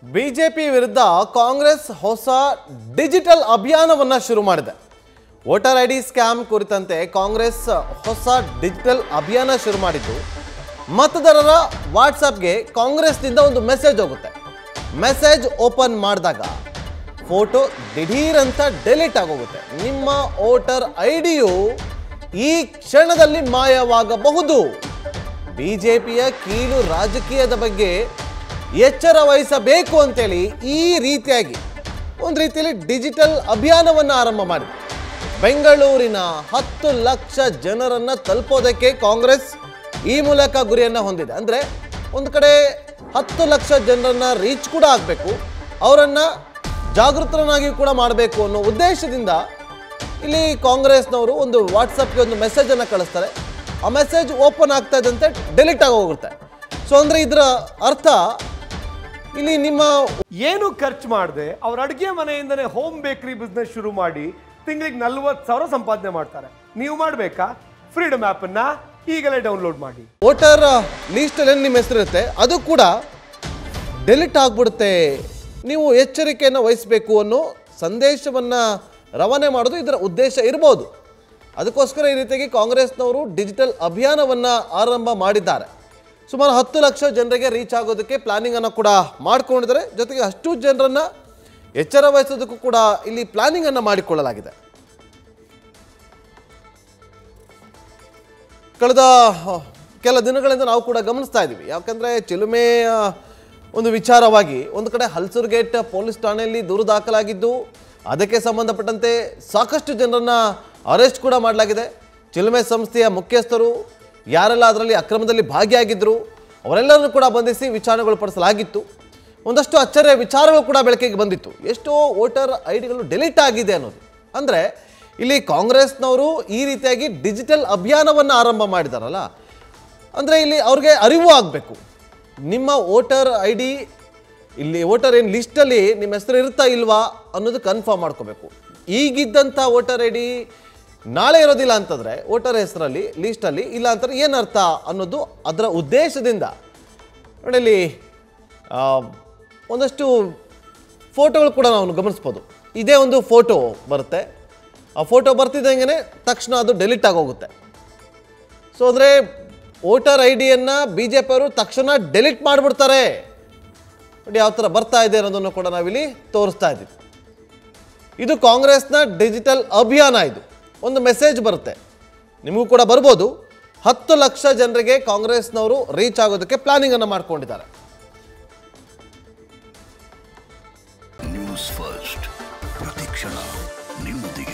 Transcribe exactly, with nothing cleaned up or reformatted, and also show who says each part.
Speaker 1: BJP ವಿರುದ್ಧ ಕಾಂಗ್ರೆಸ್ ಹೊಸ digital ಅಭಿಯಾನವನ್ನ ಶುರು ಮಾಡಿದೆ. ವೋಟರ್ ಐಡಿ ಸ್ಕ್ಯಾಮ್ ಕುರಿತಂತೆ ಕಾಂಗ್ರೆಸ್ ಹೊಸ ಡಿಜಿಟಲ್ ಅಭಿಯಾನ ಶುರು ಮಾಡಿದ್ದು, ಮತದಾರರ ವಾಟ್ಸಾಪ್ಗೆ ಕಾಂಗ್ರೆಸ್ನಿಂದ ಒಂದು ಮೆಸೇಜ್ ಹೋಗುತ್ತೆ. ಮೆಸೇಜ್ ಓಪನ್ ಮಾಡಿದಾಗ ಫೋಟೋ ದಿಢೀರ್ ಅಂತ ಡಿಲೀಟ್ ಆಗೋಗುತ್ತೆ. ನಿಮ್ಮ ವೋಟರ್ ಐಡಿಯು ಈ ಕ್ಷಣದಲ್ಲಿ ಮಾಯವಾಗಬಹುದು. ಬಿಜೆಪಿಯ ಕೀಳು ರಾಜಕೀಯದ ಬಗ್ಗೆ ಎಚ್ಚರ ವಹಿಸಬೇಕು ಅಂತೇಳಿ ಈ ರೀತಿಯಾಗಿ ಒಂದು ರೀತಿಯಲ್ಲಿ ಡಿಜಿಟಲ್ ಅಭಿಯಾನವನ್ನು ಆರಂಭ ಮಾಡಿದೆ. ಬೆಂಗಳೂರಿನ ಹತ್ತು ಲಕ್ಷ ಜನರನ್ನ ತಲುಪೋದಕ್ಕೆ ಕಾಂಗ್ರೆಸ್ ಈ ಮೂಲಕ ಗುರಿಯನ್ನು ಹೊಂದಿದೆ. ಅಂದರೆ ಒಂದು ಕಡೆ ಹತ್ತು ಲಕ್ಷ ಜನರನ್ನ ರೀಚ್ ಕೂಡ ಆಗಬೇಕು, ಅವರನ್ನು ಜಾಗೃತರನ್ನಾಗಿ ಕೂಡ ಮಾಡಬೇಕು ಅನ್ನೋ ಉದ್ದೇಶದಿಂದ ಇಲ್ಲಿ ಕಾಂಗ್ರೆಸ್ನವರು ಒಂದು ವಾಟ್ಸಪ್ಗೆ ಒಂದು ಮೆಸೇಜನ್ನು ಕಳಿಸ್ತಾರೆ. ಆ ಮೆಸೇಜ್ ಓಪನ್ ಆಗ್ತಾ ಇದ್ದಂತೆ ಡಿಲೀಟ್ ಆಗಿ ಹೋಗುತ್ತೆ. ಸೊ ಅಂದರೆ ಇದರ ಅರ್ಥ ಇಲ್ಲಿ ನಿಮ್ಮ
Speaker 2: ಏನು ಖರ್ಚು ಮಾಡದೆ ಅವ್ರ ಅಡುಗೆ ಮನೆಯಿಂದನೇ ಹೋಮ್ ಬೇಕರಿ ಬಿಸ್ನೆಸ್ ಶುರು ಮಾಡಿ ತಿಂಗಳಿಗೆ ನಲ್ವತ್ತು ಸಾವಿರ ಸಂಪಾದನೆ ಮಾಡ್ತಾರೆ. ನೀವು ಮಾಡಬೇಕಾ? ಫ್ರೀಡಮ್ ಆ್ಯಪನ್ನ ಈಗಲೇ ಡೌನ್ಲೋಡ್ ಮಾಡಿ.
Speaker 1: ವೋಟರ್ ಲೀಸ್ಟಲ್ಲಿ ನಿಮ್ಮ ಹೆಸರಿರುತ್ತೆ, ಅದು ಕೂಡ ಡಿಲೀಟ್ ಆಗಿಬಿಡುತ್ತೆ. ನೀವು ಎಚ್ಚರಿಕೆಯನ್ನು ವಹಿಸಬೇಕು ಅನ್ನೋ ಸಂದೇಶವನ್ನು ರವಾನೆ ಮಾಡೋದು ಇದರ ಉದ್ದೇಶ ಇರ್ಬೋದು. ಅದಕ್ಕೋಸ್ಕರ ಈ ರೀತಿಯಾಗಿ ಕಾಂಗ್ರೆಸ್ನವರು ಡಿಜಿಟಲ್ ಅಭಿಯಾನವನ್ನು ಆರಂಭ ಮಾಡಿದ್ದಾರೆ. ಸುಮಾರು ಹತ್ತು ಲಕ್ಷ ಜನರಿಗೆ ರೀಚ್ ಆಗೋದಕ್ಕೆ ಪ್ಲಾನಿಂಗನ್ನು ಕೂಡ ಮಾಡಿಕೊಂಡಿದ್ದಾರೆ. ಜೊತೆಗೆ ಅಷ್ಟು ಜನರನ್ನು ಎಚ್ಚರ ವಹಿಸೋದಕ್ಕೂ ಕೂಡ ಇಲ್ಲಿ ಪ್ಲಾನಿಂಗನ್ನು ಮಾಡಿಕೊಳ್ಳಲಾಗಿದೆ. ಕಳೆದ ಕೆಲ ದಿನಗಳಿಂದ ನಾವು ಕೂಡ ಗಮನಿಸ್ತಾ ಇದ್ದೀವಿ. ಯಾಕಂದರೆ ಚಿಲುಮೆಯ ಒಂದು ವಿಚಾರವಾಗಿ ಒಂದು ಕಡೆ ಹಲ್ಸೂರು ಗೇಟ್ ಪೊಲೀಸ್ ಠಾಣೆಯಲ್ಲಿ ದೂರು ದಾಖಲಾಗಿದ್ದು, ಅದಕ್ಕೆ ಸಂಬಂಧಪಟ್ಟಂತೆ ಸಾಕಷ್ಟು ಜನರನ್ನು ಅರೆಸ್ಟ್ ಕೂಡ ಮಾಡಲಾಗಿದೆ. ಚಿಲುಮೆ ಸಂಸ್ಥೆಯ ಮುಖ್ಯಸ್ಥರು ಯಾರೆಲ್ಲ ಅದರಲ್ಲಿ ಅಕ್ರಮದಲ್ಲಿ ಭಾಗಿಯಾಗಿದ್ದರು ಅವರೆಲ್ಲರನ್ನು ಕೂಡ ಬಂಧಿಸಿ ವಿಚಾರಣೆಗೊಳಪಡಿಸಲಾಗಿತ್ತು. ಒಂದಷ್ಟು ಅಚ್ಚರಿಯ ವಿಚಾರಗಳು ಕೂಡ ಬೆಳಕಿಗೆ ಬಂದಿತ್ತು. ಎಷ್ಟೋ ವೋಟರ್ ಐ ಡಿಗಳು ಡಿಲೀಟ್ ಆಗಿದೆ ಅನ್ನೋದು. ಅಂದರೆ ಇಲ್ಲಿ ಕಾಂಗ್ರೆಸ್ನವರು ಈ ರೀತಿಯಾಗಿ ಡಿಜಿಟಲ್ ಅಭಿಯಾನವನ್ನು ಆರಂಭ ಮಾಡಿದಾರಲ್ಲ, ಅಂದರೆ ಇಲ್ಲಿ ಅವ್ರಿಗೆ ಅರಿವು ಆಗಬೇಕು. ನಿಮ್ಮ ವೋಟರ್ ಐ ಡಿ ಇಲ್ಲಿ ವೋಟರ್ ಏನು ಲಿಸ್ಟಲ್ಲಿ ನಿಮ್ಮ ಹೆಸರು ಇರುತ್ತಾ ಇಲ್ವಾ ಅನ್ನೋದು ಕನ್ಫರ್ಮ್ ಮಾಡ್ಕೋಬೇಕು. ಈಗಿದ್ದಂಥ ವೋಟರ್ ಐ ಡಿ ನಾಳೆ ಇರೋದಿಲ್ಲ ಅಂತಂದರೆ ವೋಟರ್ ಹೆಸರಲ್ಲಿ ಲೀಸ್ಟಲ್ಲಿ ಇಲ್ಲ ಅಂತಂದರೆ ಏನರ್ಥ ಅನ್ನೋದು ಅದರ ಉದ್ದೇಶದಿಂದ ನೋಡಿ. ಇಲ್ಲಿ ಒಂದಷ್ಟು ಫೋಟೋಗಳು ಕೂಡ ನಾವು ಗಮನಿಸ್ಬೋದು. ಇದೇ ಒಂದು ಫೋಟೋ ಬರುತ್ತೆ. ಆ ಫೋಟೋ ಬರ್ತಿದ್ದಂಗೆ ತಕ್ಷಣ ಅದು ಡೆಲೀಟ್ ಆಗೋಗುತ್ತೆ. ಸೊ ಅಂದರೆ ವೋಟರ್ ಐ ಡಿಯನ್ನು ಬಿ ಜೆ ಪಿಯವರು ತಕ್ಷಣ ಡೆಲೀಟ್ ಮಾಡಿಬಿಡ್ತಾರೆ. ನೋಡಿ ಯಾವ ಥರ ಬರ್ತಾ ಇದೆ ಅನ್ನೋದನ್ನು ಕೂಡ ನಾವಿಲ್ಲಿ ತೋರಿಸ್ತಾ ಇದ್ದೀವಿ. ಇದು ಕಾಂಗ್ರೆಸ್ನ ಡಿಜಿಟಲ್ ಅಭಿಯಾನ. ಇದು ಒಂದು ಮೆಸೇಜ್ ಬರುತ್ತೆ, ನಿಮಗೂ ಕೂಡ ಬರ್ಬೋದು. ಹತ್ತು ಲಕ್ಷ ಜನರಿಗೆ ಕಾಂಗ್ರೆಸ್ನವರು ರೀಚ್ ಆಗೋದಕ್ಕೆ ಪ್ಲಾನಿಂಗ್ ಅನ್ನು ಮಾಡ್ಕೊಂಡಿದ್ದಾರೆ.
Speaker 3: ನ್ಯೂಸ್ ಫಸ್ಟ್ ಪ್ರತಿಕ್ಷಣ ನಿಮ್ಮೊಂದಿಗೆ.